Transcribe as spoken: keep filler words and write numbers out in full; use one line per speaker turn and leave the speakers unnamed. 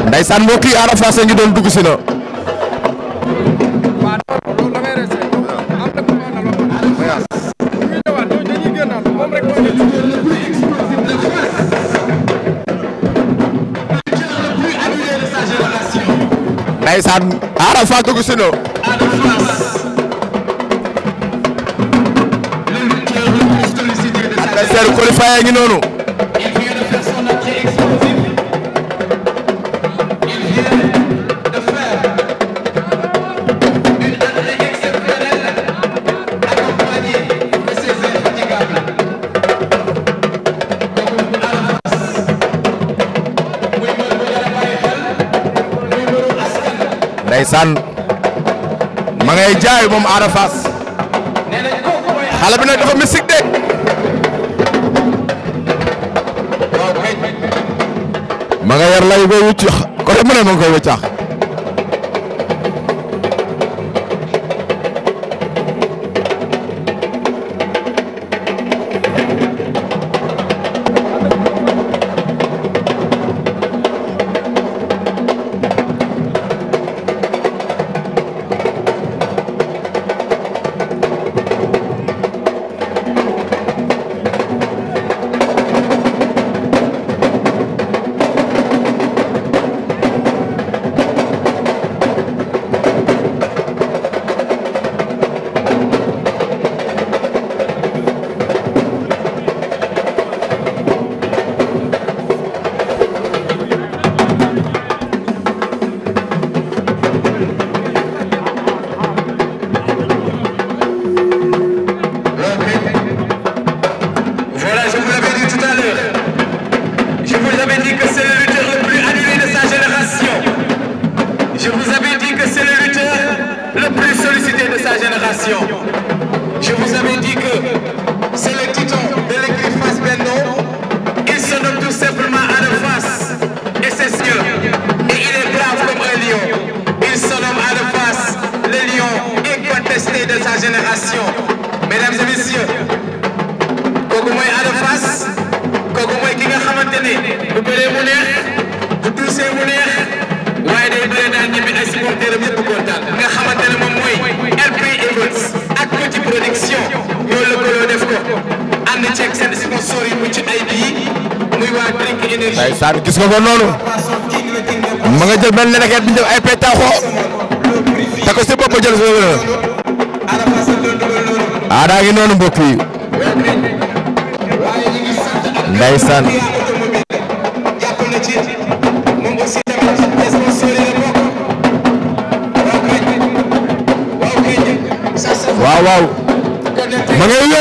Ndeysaan mbokk yi Ada Fass a ngi doon dugg si na. Ndeysaan Ada Fass dugg si na. adversaire qualifié ngi noonu. Ndeysaan ma ngay jaay moom Ada Fass xale bi nag dafa mystique de ma nga yar lay koy wucc côté mu ne ma nga koy wëccax
Je vous avais dit que c'est le titan de l'écurie Fass Benno. Il se nomme tout simplement Ada Fass et c'est sûr. Et il est brave comme un lion. Il se nomme Ada Fass, le lion incontesté de sa génération. Mesdames et messieurs, kooku mooy Ada Fass, kooku mooy ki nga xamante ne bu bëree mu neex, bu tuusee mu neex, waaye day bëree daal ñibbi ay supporters am yëpp kontaan. Nga xamante ne moom mooy R P Events ak Petit Production ñoo lëkkaloo def ko ànd ceeg seen sponsor yi mucc ay bii muy waa Drink Énergie.
Ndeysaan gis nga ko noonu ma nga jël benn leket bi ñu def ay pétaxo te ko si bopp jël si Ada ngi noonu mbokk yi Ndeysaan waaw waaw ma ngay